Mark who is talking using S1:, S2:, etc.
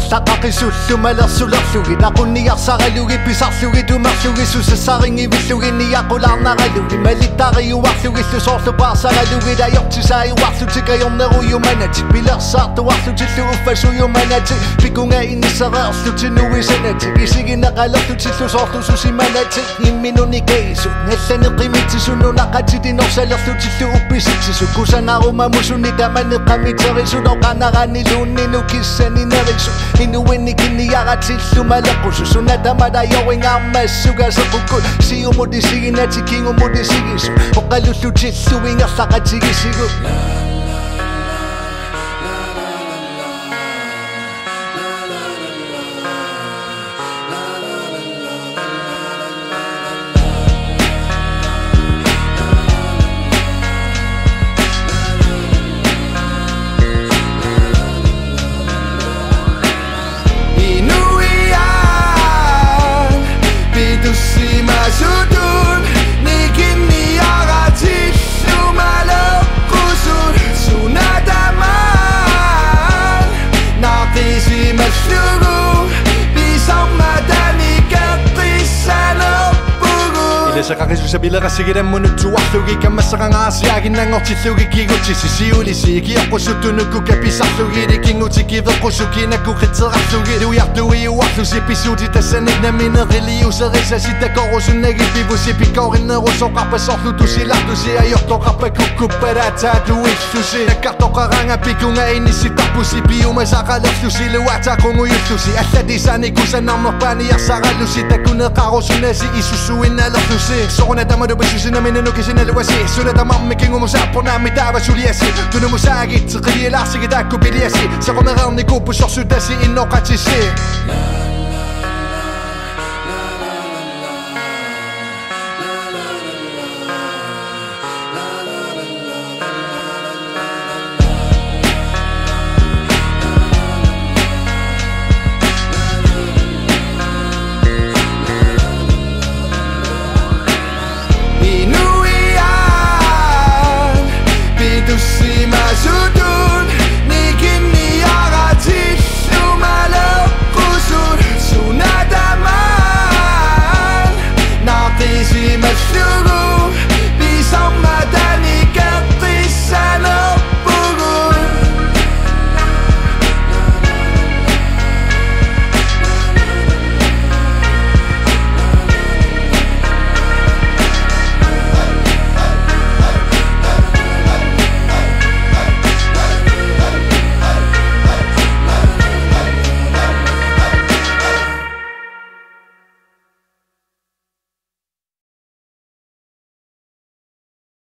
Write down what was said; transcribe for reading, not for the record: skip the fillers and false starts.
S1: Llaqaqisullu malersulerlugi naqunniarsaralugi pisarlugi tumerlugi susassaringi villugini aqularnaralugi malittariuarlugillu soorluparsaralugi tajortisaiuarlutikajorneruyumanati pilersaartuarlutillu uffasuyumanati pikunga inissereerlutinuisanati isigineqalerlutillu soorlususimanati imminunikeisut nallaniqimitisununaqatitinorsalerlutillu uppisitisu kusanarumamusuni tamaneqamiterisut oqanaranilunninu kissaninerisu inuinnikiniaratillu malequsu sunatamadayowingaarmassugasequkut siumudisiginati kingumudisigisu oqalullutillu ingerlaqatigisigu
S2: Sudun nikiniaratillu malequsun sunataman naqisimallugu pisarmatani qattissanerpugu
S3: Ilesaqaqisusapileqassigirammunuttuarlugi kammassaqangaasiaginnangortillugi kigutisi siulisi kiaqqusuttunukku kapisarlugili kingutikkiveqqusuki nakkuqitserarlugi luiartuiuarlusi pisuti tassaniknamineriliuserissasi takorusunnagipivusi pikorinnerusoqarpasorlutusilartusi ajortoqarpakukkupparataatuillusi nakkartoqaranga pikunga inissitarpusi piumasaqalerlusi luataqunguyullusi allatisanikusanarnerpaaniarsarallusi takuneqarusunasi isusuinnalerlusi soqunatamadupasusinaminenukisinnaluasi sunatamarmikingumusaapornaamitaavasuliasi tunumusaagitseqilielaarsigitakkubiliasi saqomerernikuppusorsutasi innoqatisi